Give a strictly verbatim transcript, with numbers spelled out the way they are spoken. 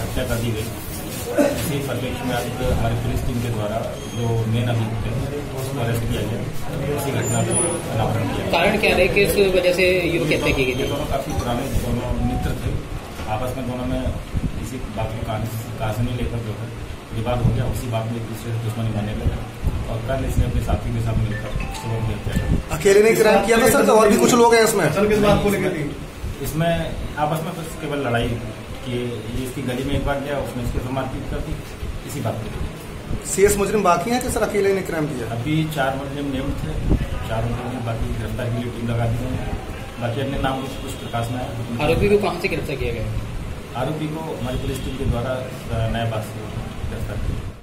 हत्या कर दी गई। इसी परिप्रेक्ष्य में आज हमारी पुलिस टीम के द्वारा जो मेन अभियुक्त है उसको अरेस्ट किया गया। इसी घटना को अनावरण किया। कारण क्या है, किस वजह से युवक हत्या की गई? दोनों काफी पुराने दोनों मित्र थे, आपस में दोनों में किसी बात को कहानी लेकर जो है विवाद हो गया। उसी बात में एक दूसरे से दुश्मनी मानने लगा और कल इसने अपने साथी के साथ मिलकर सुबह की हत्या कर। अकेले ने क्राइम किया था सर, और भी कुछ लोग हैं इसमें? किस बात को लेकर? इसमें आपस में बस केवल लड़ाई कि ये इसकी गली में एक बार गया, उसने इसके साथ मारपीट कर दी, इसी बात को। शेष मुजरिम बाकी हैं कि सर अकेले ने क्राइम किया? अभी चार मुजरिम नेम्ड थे, चार मुजरिम बाकी गिरफ्तार के लिए टीम लगा दी है। बाकी अन्य नाम कुछ कुछ प्रकाश में आया। आरोपी को कहाँ से गिरफ्तार किया गया? आरोपी को हमारी पुलिस टीम के द्वारा नया बात से गिरफ्तार किया।